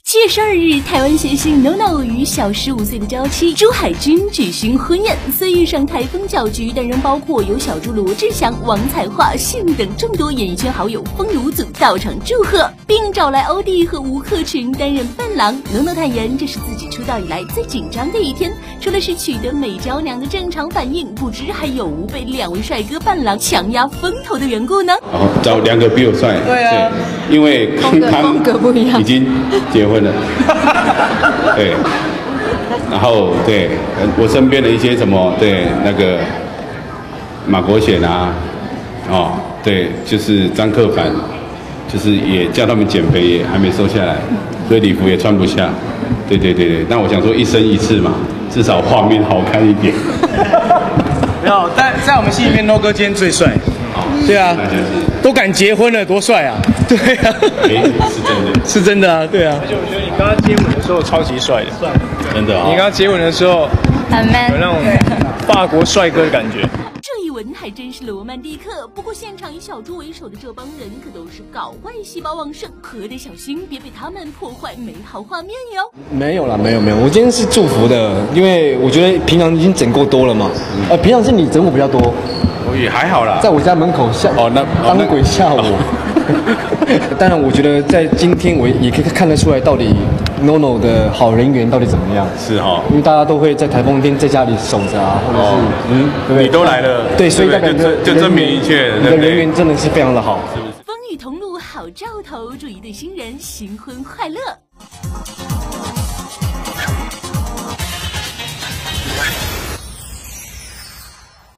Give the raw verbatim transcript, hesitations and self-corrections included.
七月十二日，台湾谐星 N O N O 与小十五岁的娇妻朱海军举行婚宴，虽遇上台风搅局，但仍包括有小猪罗志祥、王彩桦、信等众多演艺圈好友风雨无阻到场祝贺，并找来欧弟和吴克群担任伴郎。N O N O 坦言，这是自己出道以来最紧张的一天，除了是取得美娇娘的正常反应，不知还有无被两位帅哥伴郎强压风头的缘故呢？ 哦，找两个比我帅， 对啊， 对，因为他们已经结婚了，对，然后对我身边的一些什么，对那个马国显啊，哦，对，就是张克凡，就是也叫他们减肥，也还没瘦下来，所以礼服也穿不下，对对对对，那我想说一生一次嘛，至少画面好看一点。 没有，在在我们心里面 ，N O 哥今天最帅。对啊，都敢结婚了，多帅啊！对啊， 是真的， 是真的啊，对啊。而且我觉得你刚刚接吻的时候超级帅的， 真的啊！ 你刚刚接吻的时候很 man， 有那种法国帅哥的感觉。 这一吻还真是罗曼蒂克，不过现场以小猪为首的这帮人可都是搞怪细胞旺盛，可得小心，别被他们破坏美好画面哟。 没有啦，没有没有，我今天是祝福的，因为我觉得平常已经整够多了嘛。嗯、呃，平常是你整我比较多， 我也还好啦， 在我家门口吓哦那当鬼吓我。当然，我觉得在今天我也可以看得出来，到底 N O N O 的好人缘到底怎么样？ 是哈、哦， 因为大家都会在台风天在家里守着啊，或者是、哦、嗯，对不对？ 你都来了， 对，所以代表就就证明一切， 你的人缘真的是非常的好。 风雨同路好兆头，祝一对新人新婚快乐。